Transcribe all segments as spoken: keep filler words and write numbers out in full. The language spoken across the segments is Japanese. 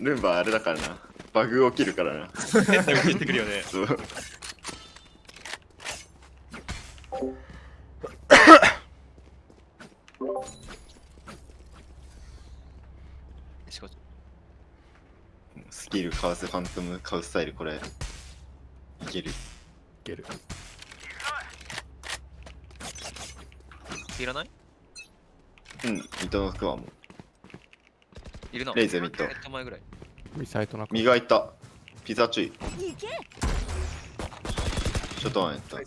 ルンバあれだからな。バグ起きるからな。 変な動きしてくるよね。 そう。スキルかわせファントム買うスタイルこれいける。いける。 いらない？ うん、ミッドの服はもういるな。 レイズミッド。 えっと前ぐらい。 ミサイトなく。 右がいった。ピザ注意。ちょっと前やった。 ピ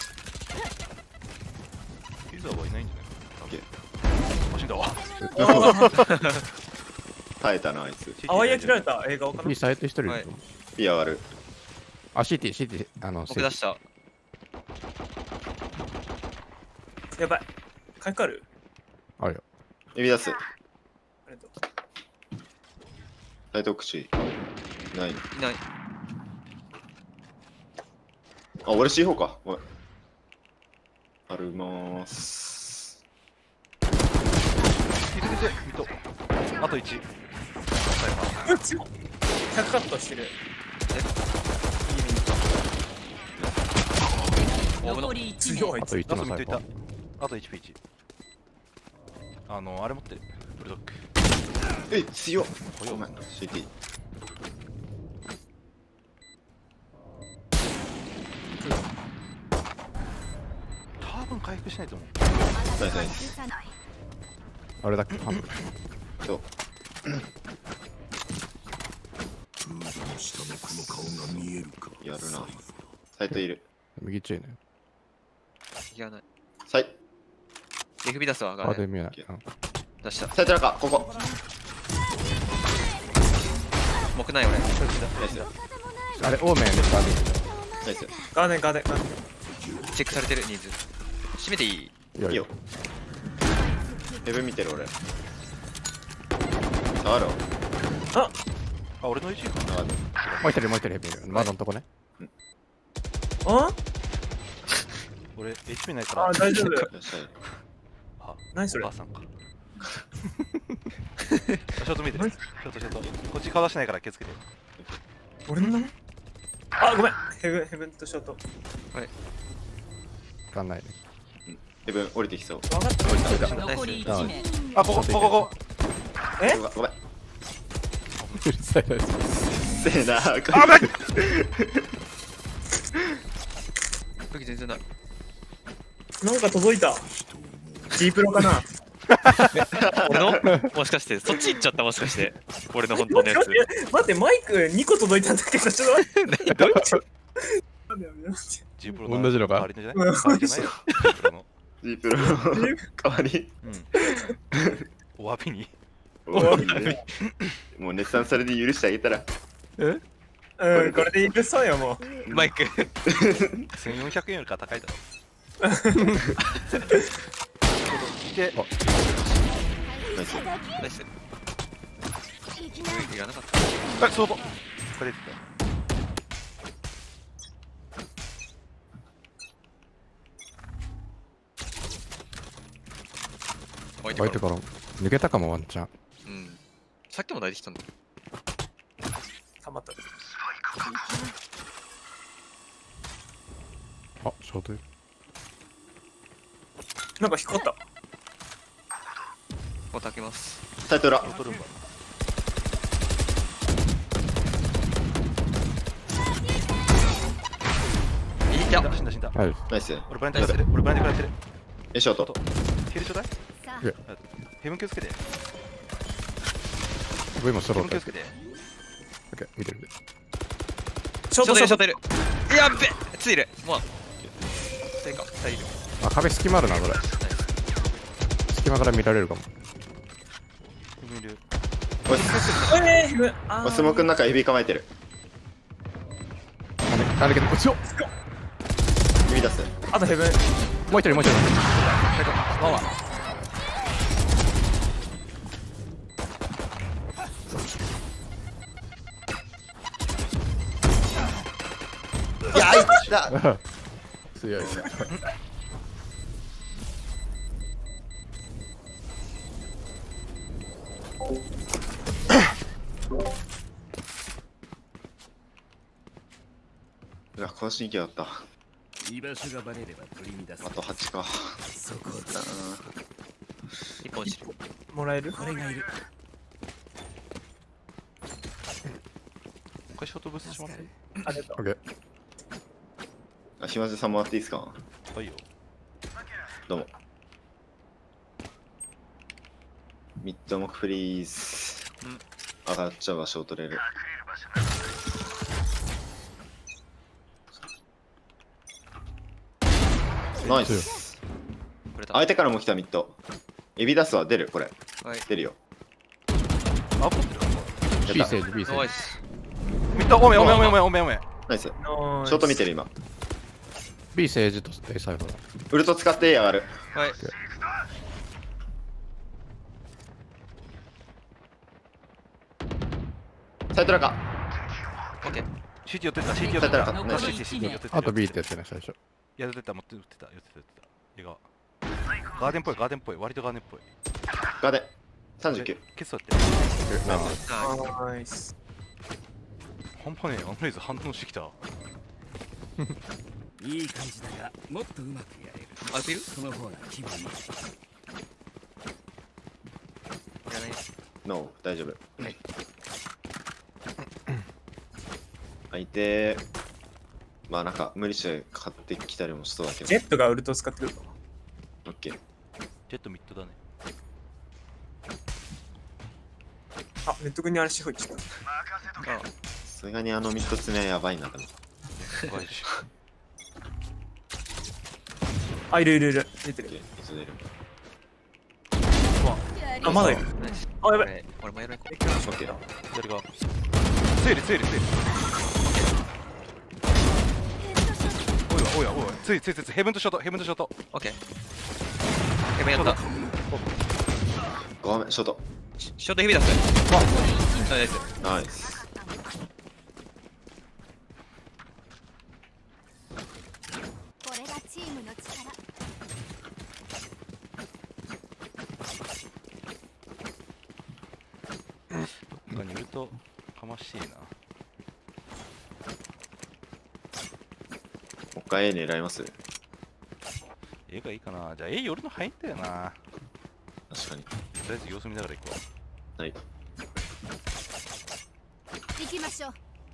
ザはいないんじゃない？マシンだわ。 耐えたなあいつ。 あわや切られた映画わかる。 ミサイト一人いる。 ピ上がる。 あ、シーティー、シーティー、あの、 僕出した。 やばい。買い替わる？ あるよ。 指出す。 ありがとう。 サイト口。ない。いない。 あ、俺 シーフォー か。ごめん。あるまーす。 いててて、ミッド。あといち。 ひゃくカットしてる。 残り強い。 あといちのミッドいたサイト。。 あと エイチピーいち。あの、あれ持ってる。ブルドッグ。 え、強っ。 ごめん。 ごめん。シーティー。 多分回復しないと思う。 ナイスナイス。 あれだっけ、ハム。 そう。やるな。サイトいる。 右チェーンね。 いらない。 サイ。 エフビ出すわ。 あ、で見えない。 出した。 サイトなんか、ここ。 木ない俺。 ナイス。 あれ、オーメンでしたね。 ナイス。 ガーデンガーデンガーデン。 チェックされてるニーズ。閉めていい？ いやいいよ。ヘブン見てる俺。触ろう。 ああ、俺の エイチピー かな。 もう一人、もう一人ヘビーいる。窓のとこね。 あ俺 エイチピー ないから。 あ大丈夫。 よっしゃ。 あ、 何それお母さんか。ショート見てる。ショートショート。こっち顔出してないから気をつけて。 俺の名前？あごめん。ヘブンヘブンとショート。 はい。 わかんないね。 ヘブン降りてきそう。 分かった。 残りいち名。 あ、ここ、ここ、ここ。 え？ ごめん。ごめん。 うるさいな。 せえな。あばい。 武器全然ない。 なんか届いた。G プロかな。 俺のもしかしてそっち行っちゃったもしかして俺の本当のやつ。 待ってマイクにこ届いたんだけどちょっと待って。 どういうこと？ なんだよね。 ジープロ同じのか代わりじゃない？代わりじゃないよ。ジープロの。 ジープロの代わり。 うん。お詫びに。 お詫びね。もう熱産それで許してあげたら。 え？ うんこれで許そうよもう。 マイク。 せんよんひゃくえんよりか高いだろ。で、 ナイス。 ナイス。いらなかった。 あ、そうだ。これで。 置いてか相手から抜けたかもワンチャン。 うん。さっきも抱いてきたんだ。 たまった。 あ、ショートいる。 なんか光った。 もう炊けます。 サイト裏。 取るんだ。 いいじゃん。 死んだ死んだ。 はい。 ナイス。 俺ブラインド食らってる。俺ブラインド食らってる。 え、ショート。 ヒールちょうだい。 いやヘブン気をつけて。 上もソロで。 ヘブン気をつけて。 オッケー、見てる。 ショートショート。 ショートいる。やっべ。ついる。もう。ついか。二人いる。 あ、壁隙間あるな、これ。隙間から見られるかも。 ヘブンいる。 おい、 えーヘブン。あおいスモークの中ヘビ構えてる。 あれ、あれけど、ちょ指出す。 あとヘブン。 もう一人、もう一人。 ワンワン。 いや、あいつだ。 強いね。 渾身気だった。 居場所がバレれば取り乱す。 あとはちか。 そこだ一本知る。 もらえる？ これがいる。 一回ショートブーストします。 ありがとう。 オッケー。 あ、ひまじさんもらっていいですか？ はいよ。 どうも。ミッドモックプリーズ。 うん。 上がっちゃうわ、ショートレール。ナイス。 これだ。 相手からも来たミッド。エビ出すわ、出る、これ。 はい。 出るよ。 あ、持ってる。 B セージ、B セージ。 ナイス。 ミッド、おめおめおめおめおめおめ。 ナイス。シナイスョート見てる、今。 B セージと A サイファー。 ウルト使って A 上がる。 はい。 サイトラカ。 オッケー。 シーティー 寄ってた、シーティー 寄ってた。 サイトラカ。ナイス。 シーティー、シーティー寄ってた。 あと B ってやってね、最初。 いや、寄ってた、持ってってた、寄ってた、寄ってた。映画。ガーデンっぽい、ガーデンっぽい、割とガーデンっぽい。 ガーデン。さんじゅうきゅう。 ケツだって。 ナイス。 ナイス。 半端ねえ、アンレイズ反応してきた。 いい感じだが、もっとうまくやれる。 あ、いる？ その方が気分いい。 いらない。 ノー、大丈夫。 はい。 相手、まあなんか無理して買ってきたりもしそうだけど。 ジェットがウルト使ってるか。 オッケー。 ジェットミッドだね。 あ、ネット君にあれしほいちゃった。 あ、 さすがにあのミッドツねやばいな、でも。 すごいし。 あ、いるいるいる。出てる。 オッケー、いつ出る。 あ、まだいる。 ナイス。 あ、やばい。 俺俺もやらないこオッケー。 左側。整理、整理、整理。おいおいおいおい。ついついついつい。ヘブンとショート、ヘブンとショート。 オッケー。ヘブンやった。 ごめん、ショート。 シショートヘビ出す。ナイス。 ナイス。 これがチームの力。 どっかにいるとかましいな。 もう一回 A 狙います。 A がいいかな。じゃあ A 寄るの早いんだよな。 確かに。 とりあえず様子見ながら行こう。 はい。 行きましょう。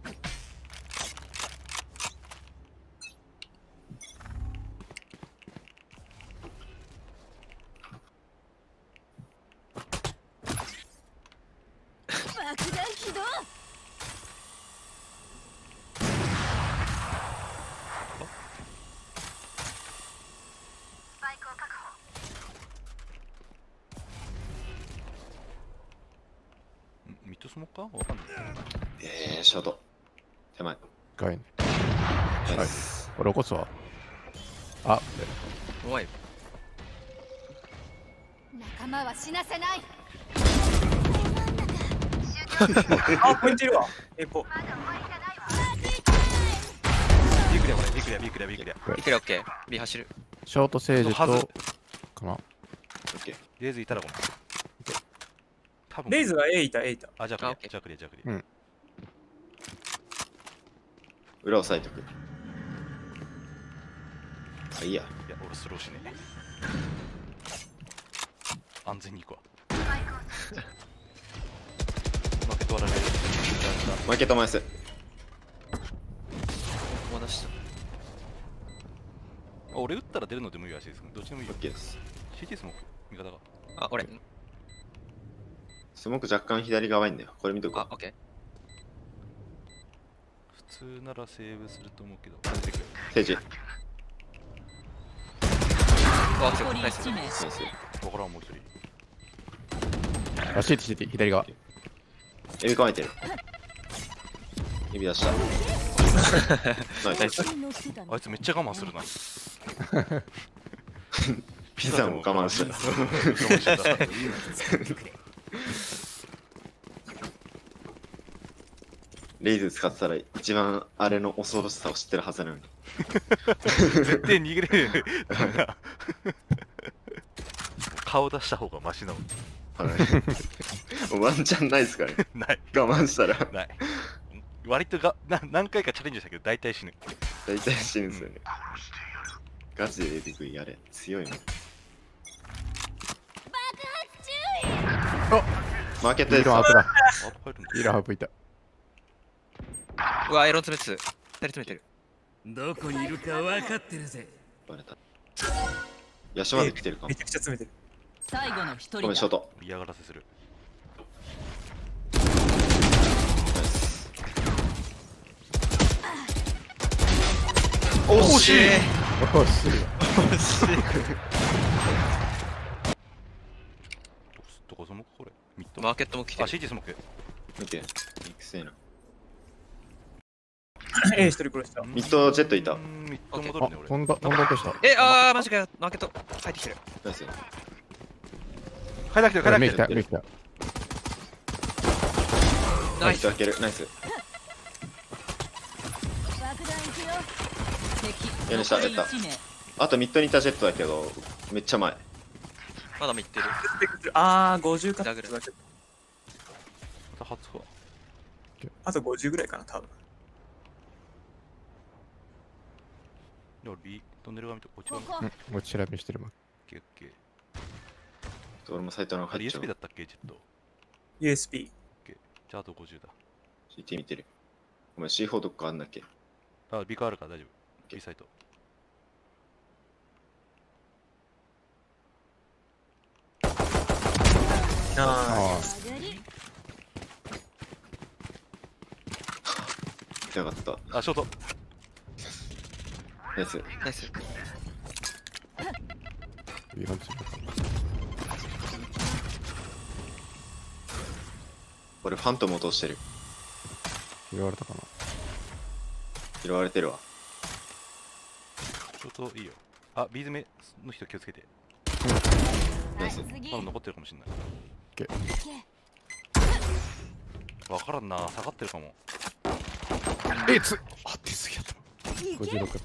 爆弾起動。 ミッドスモーカーわかんない。 えー、ショート。手前。 ガイね。 ナイス。 俺起こすわ。あ、 怖い。 仲間は死なせない。 あ、ポイントいるわ。エポ。 ビークリアこれ、ビークリア、ビークリア、ビークリア。 いくらオッケー。B 走る。 ショートセージはずと、かな。 オッケー。 レイズいたらごめん。多分レイズが A いた、A いた。 あ、じゃあクリアあオッケ、ーじゃあクリア、じゃあクリア。 うん裏押さえとく。あ、いいや。 いや、俺スローしねえ。安全に行くわ。負け取られる。 マーケットマイス。 戻した。 あ、俺打ったら出るのでもいいらしいです。どっちでもいいよオッ。ケーです。 シーティー スモーク、味方が。 あ、俺。 スモーク若干左側いんだよ。これ見とこあ、オッケー。 普通ならセーブすると思うけど。出てくる。 う。セージ。 あ、強い。ナイス。 ナイス。 わからん、もう一人。 あ、シーティ、シーティ、左側。 エビ構えてる。エビ出した。ナイス。 あいつめっちゃ我慢するな。 ピザも我慢した。 我慢してた。 レイズ使ってたら一番あれの恐ろしさを知ってるはずなのに。 絶対逃げれる。顔出した方がマシなの。 はいワンチャンないですからね。 ない。 我慢したら。 ない。割とがな何回かチャレンジしたけど大体死ぬ。 大体死ぬんですよね。ガチで出てくるやれ。強いもん。マーケットです。 ビーロンアップだ。 あ、入るんだ。 ビーロンアップいた。 うわ、アイロン詰めつ。二人詰めてる。 どこにいるか分かってるぜ。 バレた。ヤシまで来てるかもめ。ちゃくちゃ詰めてる。 最後の一ごめん、 人だ。 ショート。 嫌がらせする。 ナイス。 惜しい。 おしい。 惜しい。 どこスモークこれミッド。 マーケットも来てあ、 る。 シーティー スモーク。 見て。ミクセーな。 A 一人殺した。 ミッドジェットいたうー。んミッド戻あるね、俺。 飛んだ、飛んだとした。 え、あー、マジかよ。マーケット入ってきてる。 ナイス。 帰ってきてる、帰ってきてる。 見えた、見えた。 ナイス。 開ける。ナイス。 爆弾行くよ。 敵やりしたやった残り一名あとミッドにいたジェットだけど、めっちゃ前。 まだ見てる。 あー、ごじゅうか。 ダグル初か。 あとごじゅうぐらいかな、多分。 で、俺 B、トンネルが見て、こっち側ここうん、もう調べしてるもん。 オッケーオッケー。 俺もサイトのあれ入っちゃユーエスビー だう。 ったっけ、ジェット。 ユーエスビー。 じゃああとごじゅうだ。 シーティー 見てる。お前 シーフォー どっかあんだっけ。 あ、B カーあるから大丈夫。B サイト。 ああ上がり痛かった。 あ、ショート。 ナイス。 ナイス。 あ、ビーロンチ。 俺ファントム落としてる。 言われたかな。 拾われてるわ。 ショートいいよ。あ、ビーズ目の人気をつけて。 ナイス。 次まだ残ってるかもしれない。 けわからんな、下がってるかも。 え、つあ、出過ぎやった。ごじゅうろく。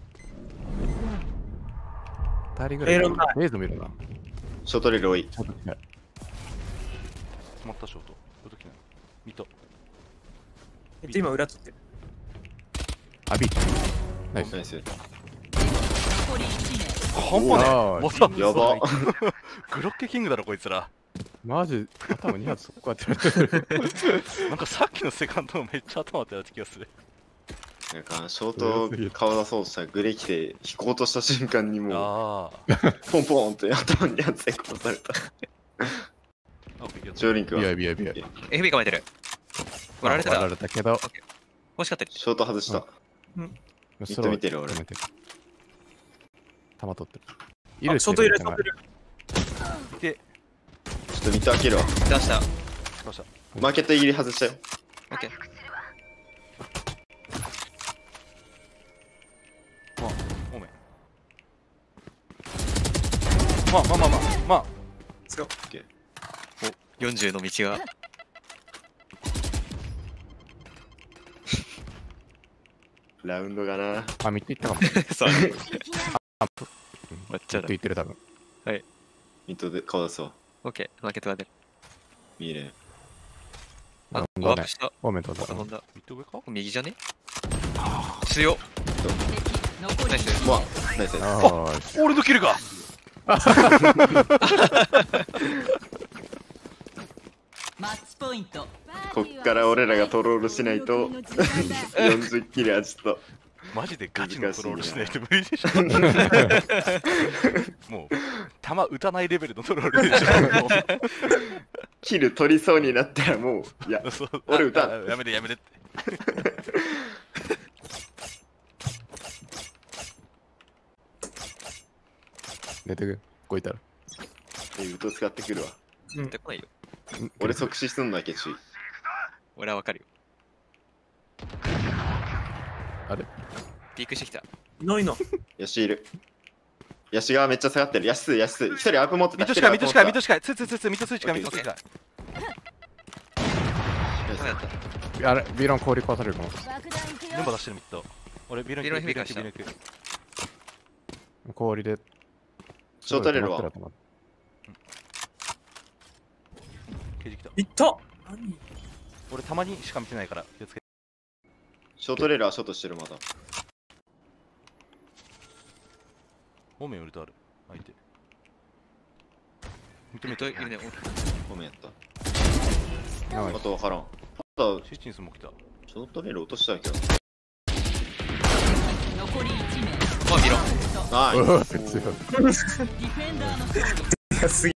二人ぐらい。 エロンないレーズ見るな。 ショートレール多い。 ちょっと近い。 止まったショート。こういう時ない。ミッド。 えっと、今裏取ってる。 あ、ビーチ。ナイス。 ナイス。 残り一名。 半端ねあえ。まさやば。 グロッケキングだろ、こいつら。 マジ、頭に発そこやってる。 なんかさっきのセカンドもめっちゃ頭当てた気がする。 なんかショート顔出そうとしたらグレ来て引こうとした瞬間にもうああ。 ポンポンって頭にやつで殺された。 あ、オッケー、 ジョーリンクはビアビアビア。 エフビー 構えてる。割られてた。 割られたけど、 欲しかったり。 ショート外した。 スット見てる俺止めて弾取ってる。 あ、ショート入れて取ってる。 で、 ちょっとミット開けるわ。 出した。 どうした。 マーケット入り外したよ。 オッケー。 まあ、おめ。まあまあまあまあ、まあ。 よんじゅうの道が。 ラウンドがな。 あ、ミッド行ったかも。ミッそう。 行きな抹茶だド。行ってる多分。 ミットで顔出すわ。 オッケー。マーケットが出る。 見えねあ、 ほんとねワープ。した。 オーメントだ。 飛んだ。 ミッド上か右じゃね強っ。 敵残りナイス一え。まあ名。 ナイス。 あー俺のキルがマッチポイント。 こっから俺らがトロールしないとよんじゅっキルはちょっと。 マジでガチのトロールしないと無理でしょ。もう、弾撃たないレベルのトロールでしょ。もキル取りそうになったらもう、いやう、そう俺撃たんあやめてやめてって。 出てく。こういったら。 えウト使ってくるわ。 出てこないよ。 俺即死すんだけ注意。 俺はわかるよ。 あれピークしてきた。 いないな。 ヤシいる。ヤシがめっちゃ下がってる。ヤシ数、ヤシ数。一人アップ持ってた。 ミッドしかミッドしかミッドししかツーツーツーツーミッドツーしかミッドツーしか。 そうやった。 あれ、ビーロン氷壊されるかも。 爆弾行くよ全部出してるミッド。俺ビールビールンビールン響かしたビールンビールン氷で。 ショートレールは止まってる刑事来た。 いった何俺たまにしか見てないから気をつけて。 ショートレールはショートしてるまだ。 方面ウルトある。相手。認えめた。 っといるね。 ごめんやった。 やばいあとわからん。ただ、 シーチンスも来た。 ショートレール落としたけど。 残りいち名。 まあ見ろ。 ナイス。 強い。 ディフェンダーの勝利。 いやすげえ